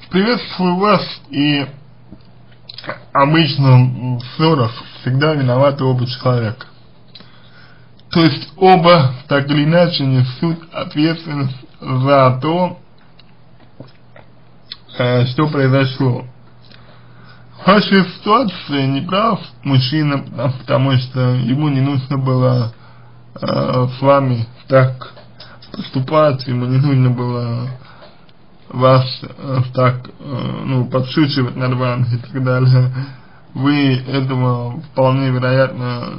приветствую вас, и обычно в ссорах всегда виноваты оба человека. То есть оба так или иначе несут ответственность за то, что произошло. В вашей ситуации не прав мужчина, потому что ему не нужно было с вами так поступать, ему не нужно было вас так, подшучивать над вами и так далее. Вы этого вполне вероятно,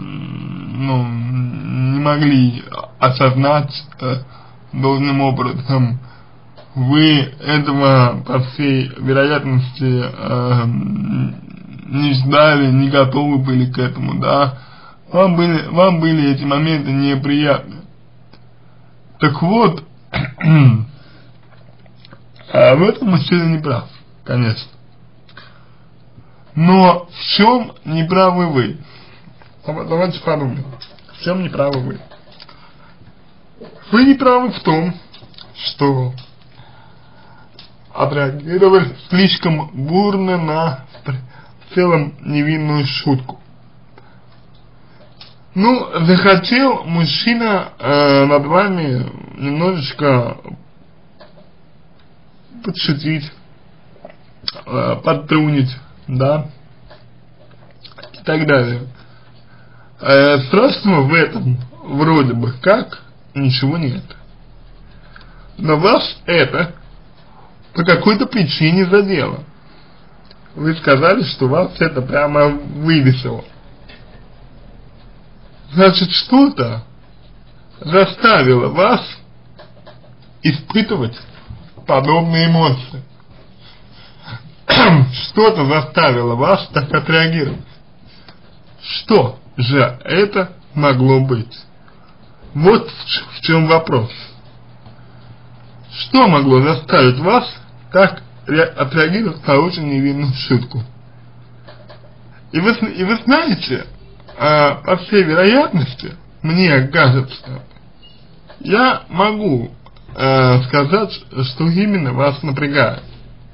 не могли осознать должным образом. Вы этого, по всей вероятности, не ждали, не готовы были к этому, да. Вам были эти моменты неприятны. Так вот, в этом мужчина не прав, конечно. Но в чем не правы вы? Давайте подумаем. В чем не правы вы? Вы не правы в том, что отреагировали слишком бурно на в целом невинную шутку. Захотел мужчина над вами немножечко подшутить, подтрунить, да, и так далее. Страшного в этом вроде бы как ничего нет. Но вас это по какой-то причине задело. Вы сказали, что вас это прямо выбесило. Значит, что-то заставило вас испытывать подобные эмоции. Что-то заставило вас так отреагировать. Что же это могло быть? Вот в чем вопрос. Что могло заставить вас так отреагировать на очень невинную шутку? И вы знаете, по всей вероятности, мне кажется, я могу сказать, что именно вас напрягает.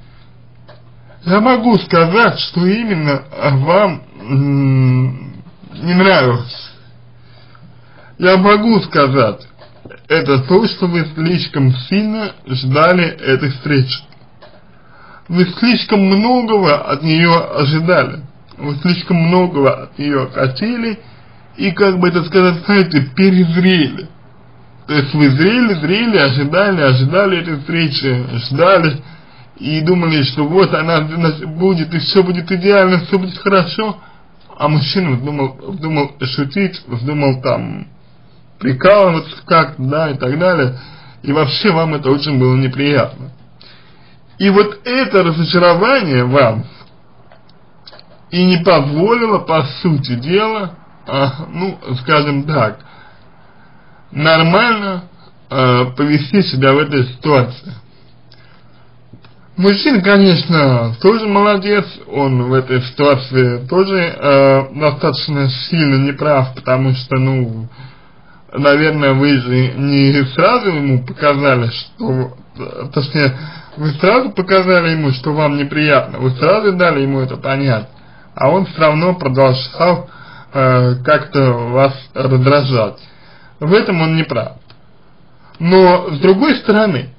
Я могу сказать, что именно вам не нравилось. Я могу сказать, это то, что вы слишком сильно ждали этой встречи. Вы слишком многого от нее ожидали. Вы слишком многого от нее хотели и, как бы это сказать, знаете, перезрели. То есть вы зрели, ожидали этой встречи, ждали и думали, что вот она будет, и все будет идеально, все будет хорошо, а мужчина вздумал шутить, вздумал там прикалываться как-то, да, и так далее, и вообще вам это очень было неприятно. И вот это разочарование вам и не позволило, по сути дела, скажем так, нормально повести себя в этой ситуации. Мужчина, конечно, тоже молодец, он в этой ситуации тоже достаточно сильно неправ, потому что, наверное, вы же не сразу ему показали, что, точнее, вы сразу показали ему, что вам неприятно, вы сразу дали ему это понять, а он все равно продолжал как-то вас раздражать. В этом он не прав. Но с другой стороны,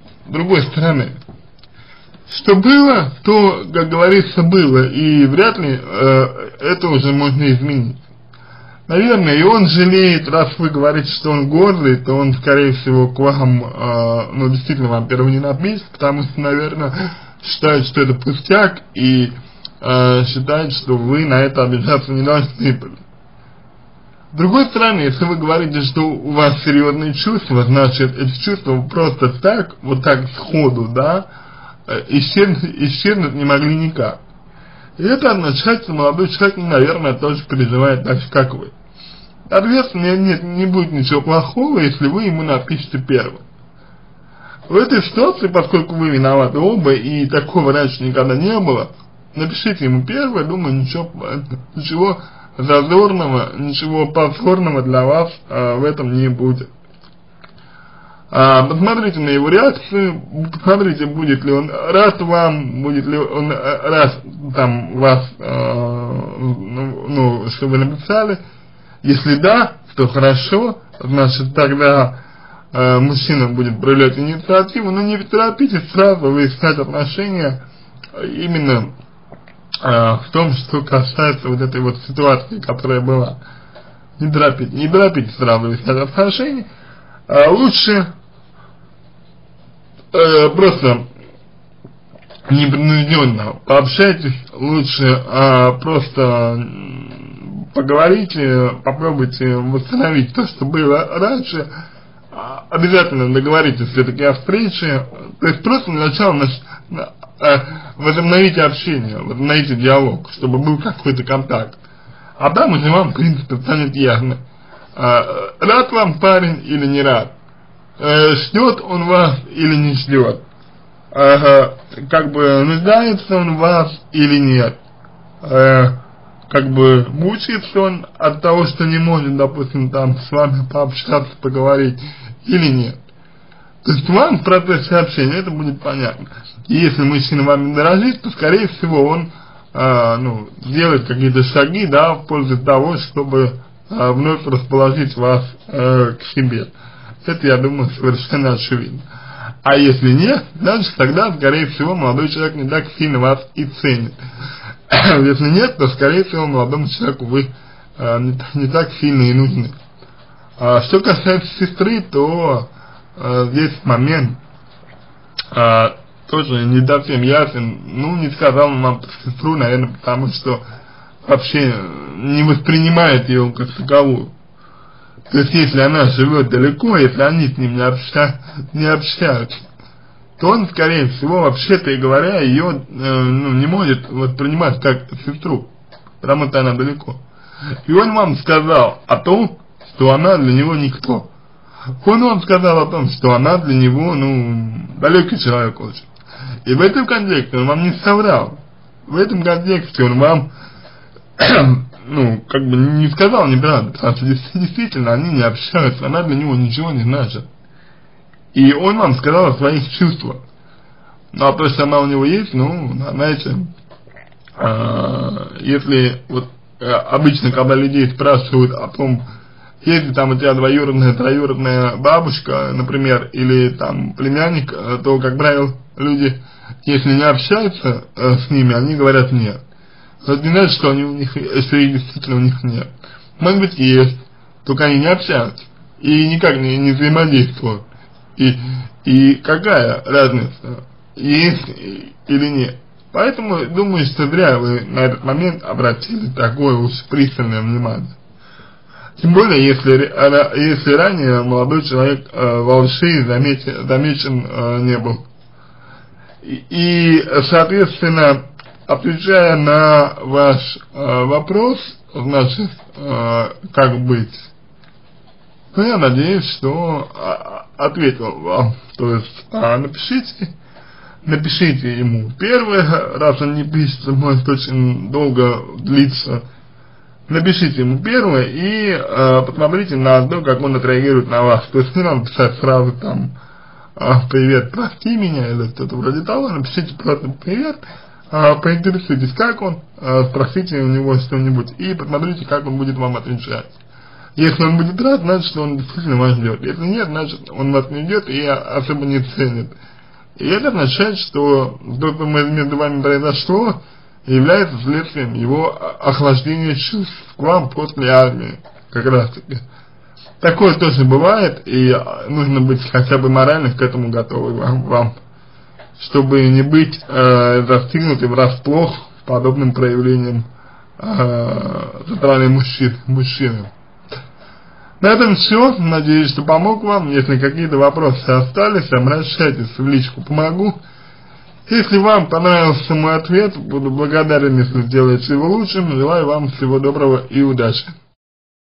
что было, то, как говорится, было, и вряд ли это уже можно изменить. Наверное, и он жалеет, раз вы говорите, что он гордый, то он, скорее всего, к вам, действительно вам первый не напишет, потому что, наверное, считает, что это пустяк, и считает, что вы на это обижаться не должны были. С другой стороны, если вы говорите, что у вас серьезные чувства, значит, эти чувства просто так, вот так сходу, да, исчезнуть не могли никак. И это означает, что молодой человек, наверное, тоже переживает так же, как вы. Соответственно, не будет ничего плохого, если вы ему напишите первым. В этой ситуации, поскольку вы виноваты оба, и такого раньше никогда не было, напишите ему первое, думаю, ничего зазорного, ничего позорного для вас в этом не будет. Посмотрите на его реакцию, посмотрите, будет ли он рад вам, будет ли он рад там вас, что вы написали. Если да, то хорошо, значит тогда мужчина будет проявлять инициативу, но не торопитесь сразу выяснять отношения именно в том, что касается вот этой вот ситуации, которая была. Не торопитесь сразу выяснять отношения. Лучше просто непринужденно пообщайтесь, лучше просто поговорите, попробуйте восстановить то, что было раньше. Обязательно договоритесь все-таки о встрече, то есть просто сначала возобновите общение, возобновите диалог, чтобы был какой-то контакт. А там уже вам, в принципе, станет ясно, рад вам парень или не рад, ждет он вас или не ждет, как бы нуждается он в вас или нет, как бы мучается он от того, что не может, допустим, там с вами пообщаться, поговорить, или нет. То есть вам в процессе общения это будет понятно. И если мужчина вами дорожит, то скорее всего он сделает какие-то шаги, да, в пользу того, чтобы вновь расположить вас к себе. Это, я думаю, совершенно очевидно. А если нет, значит тогда, скорее всего, молодой человек не так сильно вас и ценит. Если нет, то, скорее всего, молодому человеку вы не так сильно и нужны. Что касается сестры, то здесь момент тоже не совсем ясен. Ну, не сказал вам про сестру, наверное, потому что вообще не воспринимает ее как таковую. То есть, если она живет далеко, если они с ним не общаются, то он, скорее всего, вообще-то и говоря, ее не может воспринимать как сестру, потому что она далеко. И он вам сказал о том, что она для него никто. Он вам сказал о том, что она для него, далекий человек очень. И в этом контексте он вам не соврал. В этом контексте он вам, как бы не сказал неправду, потому что действительно они не общаются, она для него ничего не значит. И он вам сказал о своих чувствах. Ну, а то, что она у него есть, знаете, если вот обычно, когда людей спрашивают о том, есть ли там у тебя двоюродная, троюродная бабушка, например, или там племянник, то, как правило, люди, если не общаются с ними, они говорят нет. Это не значит, что они что их действительно у них нет. Может быть, есть, только они не общаются и никак не взаимодействуют. И какая разница, есть или нет. Поэтому думаю, что зря вы на этот момент обратили такое уж пристальное внимание. Тем более, если ранее молодой человек во лжи замечен не был. И, соответственно, отвечая на ваш вопрос, значит, как быть, я надеюсь, что ответил вам. То есть, напишите ему первый, раз он не пишет, может очень долго длиться. Напишите ему первое и посмотрите на то, как он отреагирует на вас. То есть не надо писать сразу там привет, прости меня, или что-то вроде того. Напишите просто привет, поинтересуйтесь, как он, спросите у него что-нибудь и посмотрите, как он будет вам отвечать. Если он будет рад, значит, он действительно вас ждет. Если нет, значит, он вас не ждет и особо не ценит. И это означает, что то, что между вами произошло, является следствием его охлаждения чувств к вам после армии, как раз таки. Такое тоже бывает, и нужно быть хотя бы морально к этому готовым вам, чтобы не быть застигнутым врасплох подобным проявлением со стороны мужчины. На этом все. Надеюсь, что помог вам. Если какие-то вопросы остались, обращайтесь в личку, помогу. Если вам понравился мой ответ, буду благодарен, если сделаете его лучшим. Желаю вам всего доброго и удачи.